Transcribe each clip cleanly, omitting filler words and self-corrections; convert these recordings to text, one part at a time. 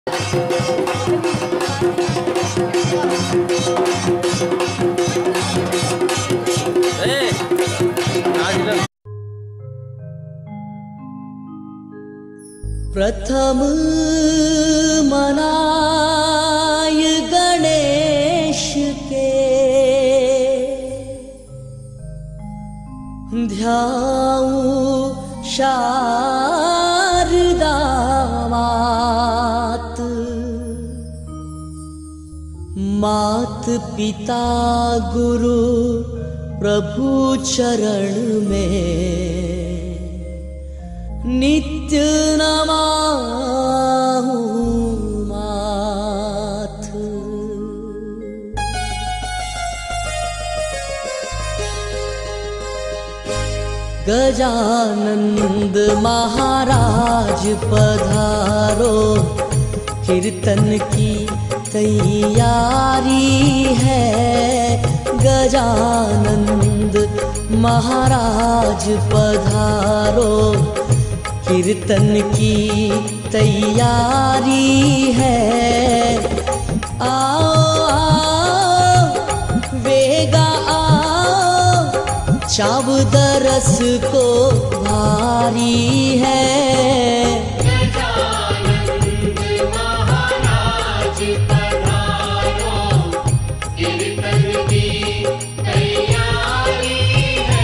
प्रथम मनाय गणेश के ध्याऊं शारदा मात, मात पिता गुरु प्रभु चरण में नित्य नमाहूं माथ। गजानंद महाराज पधारो, कीर्तन की तैयारी है। गजानंद महाराज पधारो, कीर्तन की तैयारी है। आओ आओ वेगा आओ, चाव दरस को भारी है। गजानंद महाराज पधारो, कीर्तन की तैयारी है।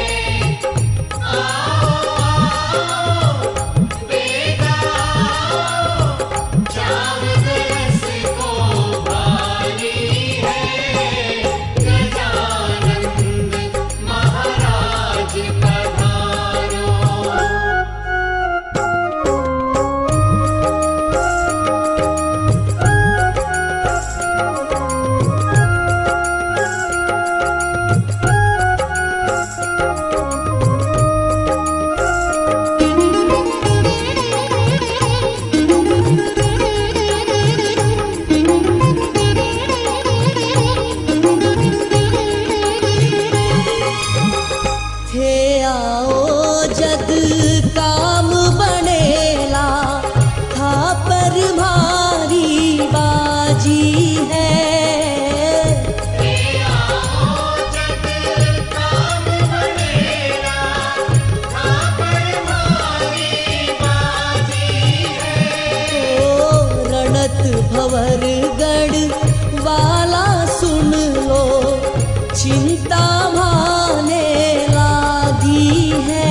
भंवरगढ़ वाला सुन लो, चिंता माने लागी है।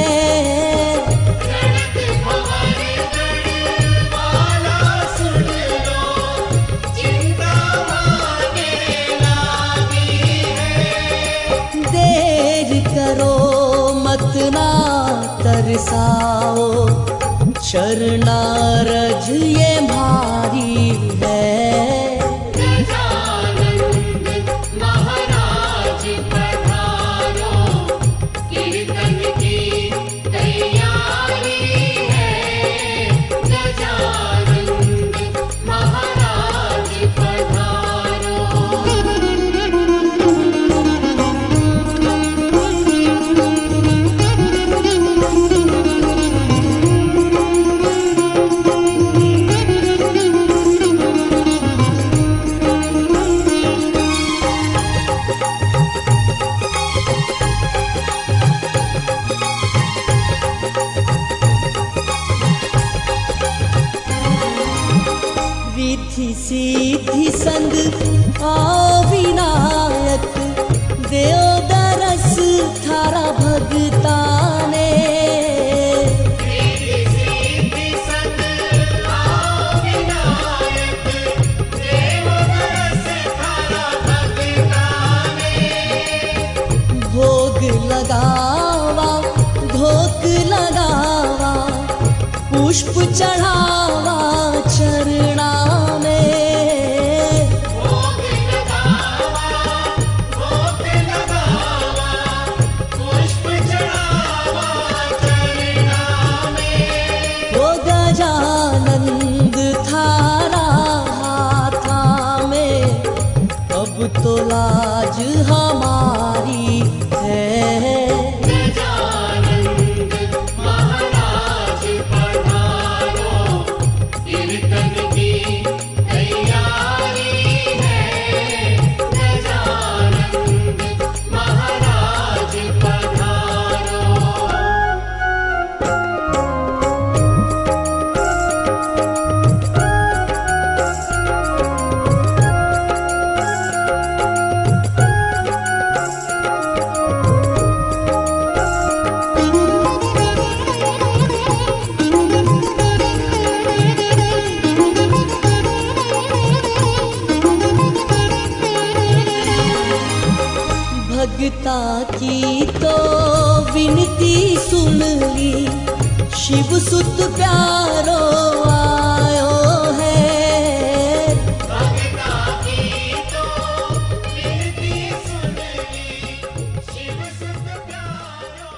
भंवरगढ़ वाला सुन लो, चिंता माने लागी है। देर करो मत ना तरसाओ, शरणारज ये भारी है। गजानंद महाराज पधारो, कीर्तन की तैयारी है। गजानंद महाराज पधारो। विधि सिद्धि संग आओ विनायक, देव दरस थारा भगताने। विधि सिद्धि संग आओ विनायक, देव दरस थारा भगताने। भोग लगावा धोक लगावा, पुष्प चढ़ावा चरणा में। भोग लगावा, पुष्प चढ़ावा चरणा में। वो गजानंद थारा हाथा में, अब तो लाज हमारी है। गजानंद महाराज पधारो, कीर्तन की की तो विनती सुन ली, शिव सुत प्यारो आयो है। भगता की तो विनती सुन ली, शिव सुत प्यारो।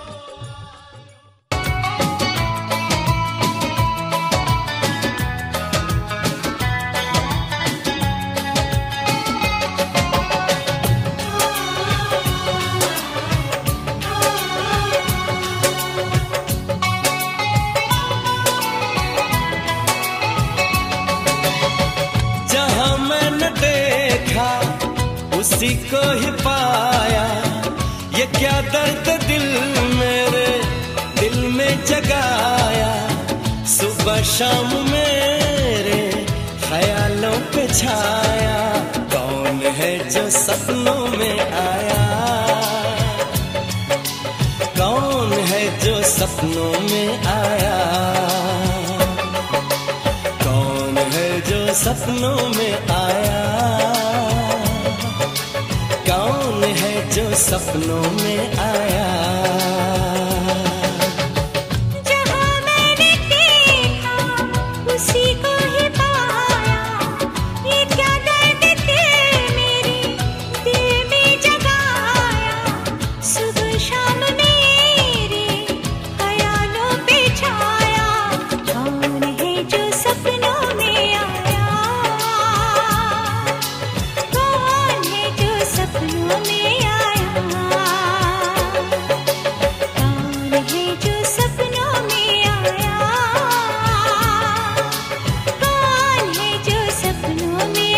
जहां मैंने देखा उसी को ही पाया, ये क्या दर्द दिल मेरे दिल में जगाया। सुबह शाम मेरे ख्यालों पे छाया, कौन है जो सपनों में आया, कौन है जो सपनों में आया, कौन है जो सपनों में आया, कौन है जो सपनों में आया। जहां मैंने देखा उसी को ही पाया, ये क्या दर्द दिल मेरे दिल में जगाया। सुबह शाम मेरे ख्यालों पे छाया, कौन है जो सपनों में आया, कौन है जो सपनों में आया, कौन है जो सपनों में आया, कौन है जो सपनों में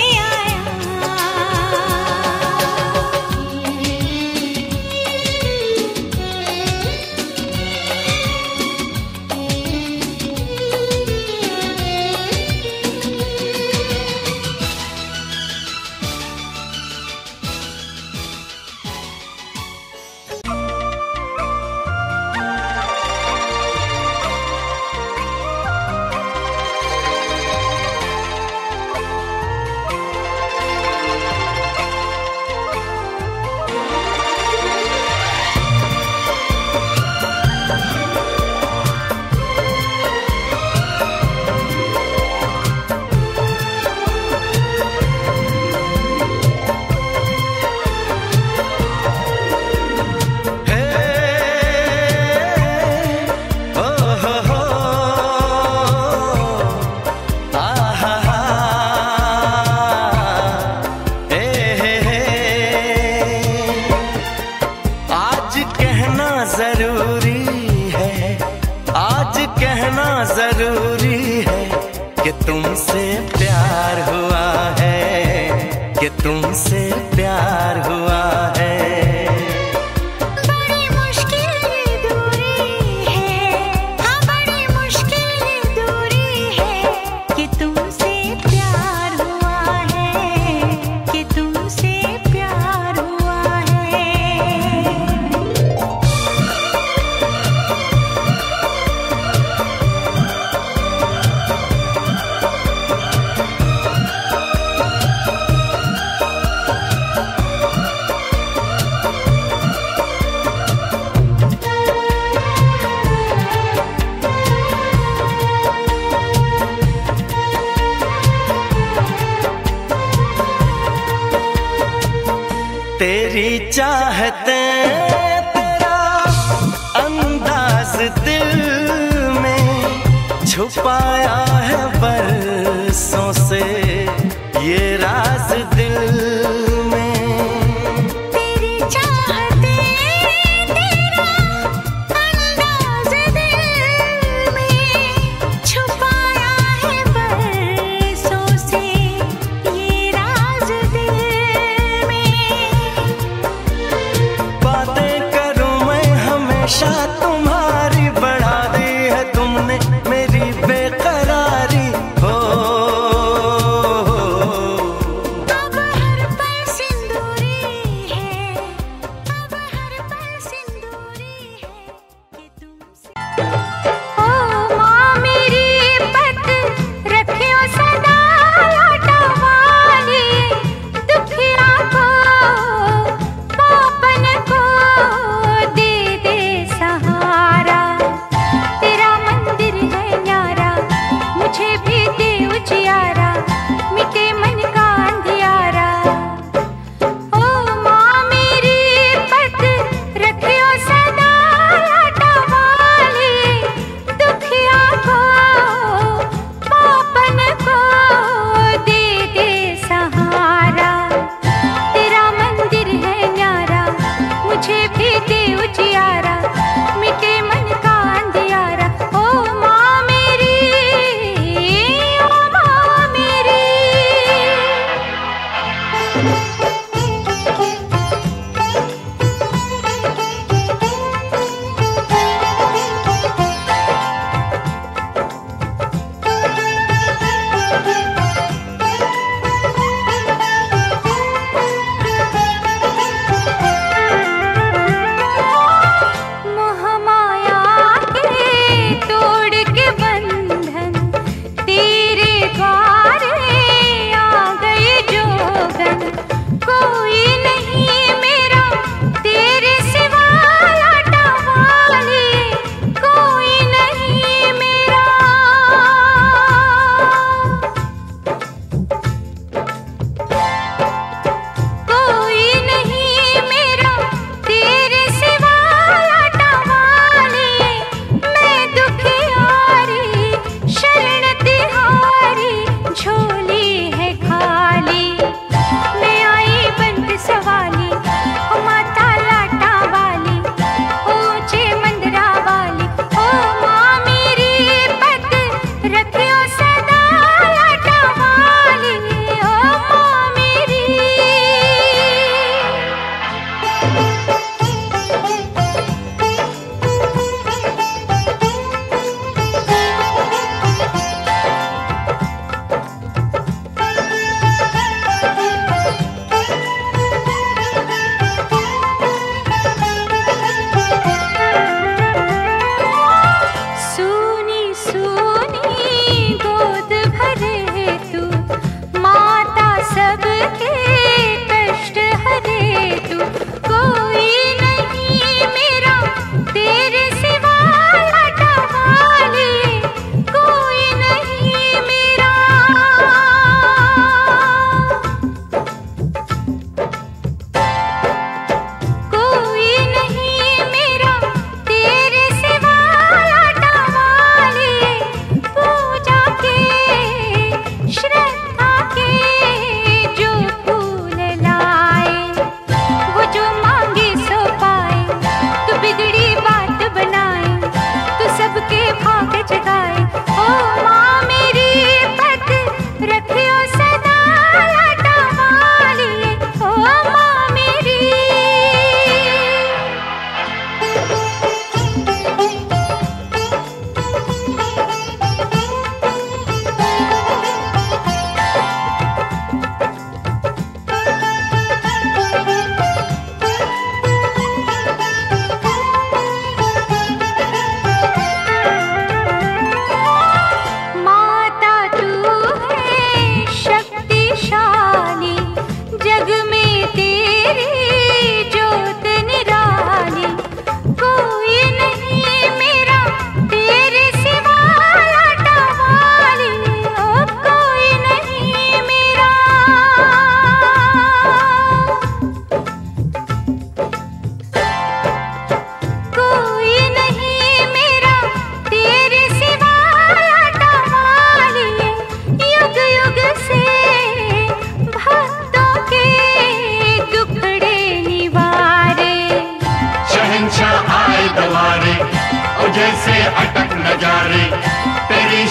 जरूरी है कि तुमसे प्यार हुआ है, कि तुमसे प्यार हुआ है। बड़ी मुश्किल दूरी है, हाँ बड़ी मुश्किल दूरी है, कि तुमसे प्यार हुआ है, कि तुमसे प्यार हुआ है। तेरी चाहते तेरा अंदाज दिल में छुपाया है बरसों से ये राज दिल में। तेरी चाहते तेरा अंदाज दिल में छुपाया है बरसों से ये राज दिल में। बातें करूं मैं हमेशा तुम्हारी, बढ़ा दी है तुमने मेरी बेकरारी हो। अब हर पल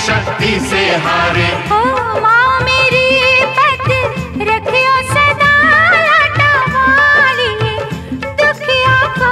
शक्ति से हारे। ओ माँ मेरी पद रखियो सदा लाटा वाली, दुखिया को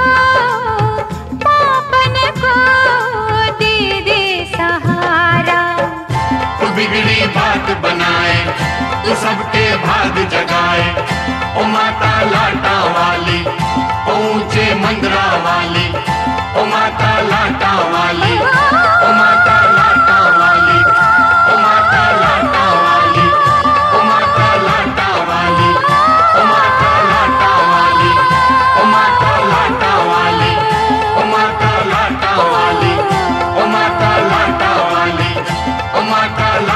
पापन को दे दे सहारा। तू बिगड़ी बात बनाए, तू सबके भाग जगाए। ओ माता लाटा वाली, ओ ऊंचे मंदिरा वाली, ओ माता लाटा वाली, ओ माता लाटा वाली, ओ माता लाटा वाली, ओ माता लाटा वाली, ओ माता लाटा वाली, ओ माता लाटा वाली, ओ माता लाटा वाली, ओ माता लाटा वाली, ओ माता लाटा।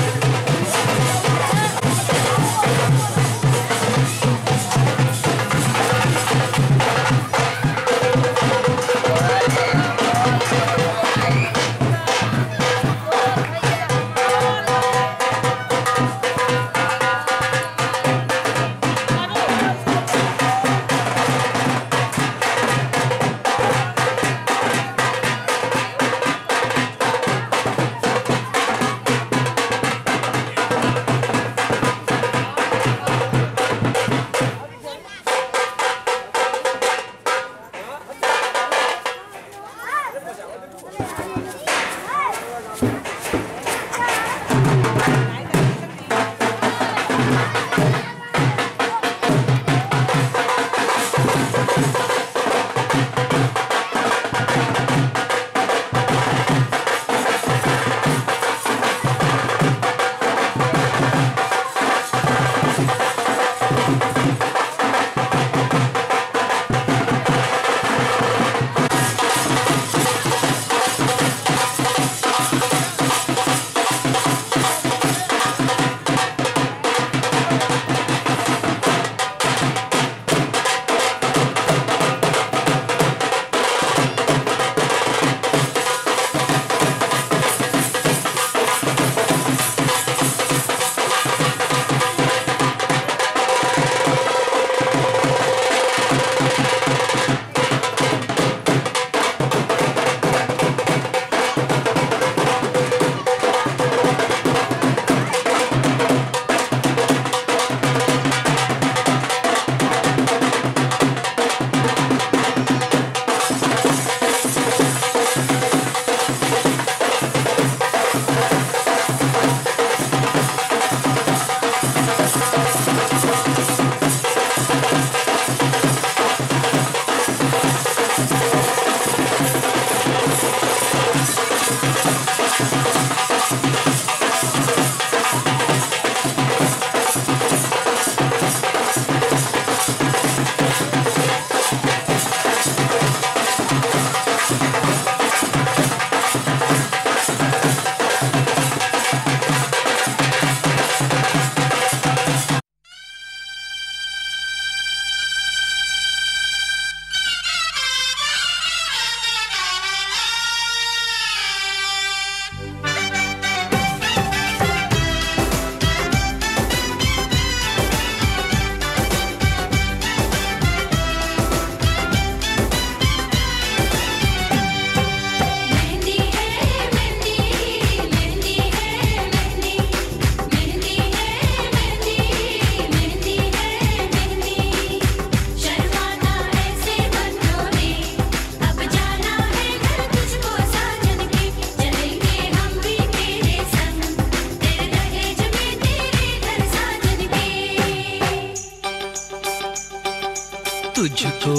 तुझको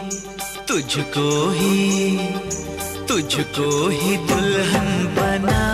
ही दुल्हन बना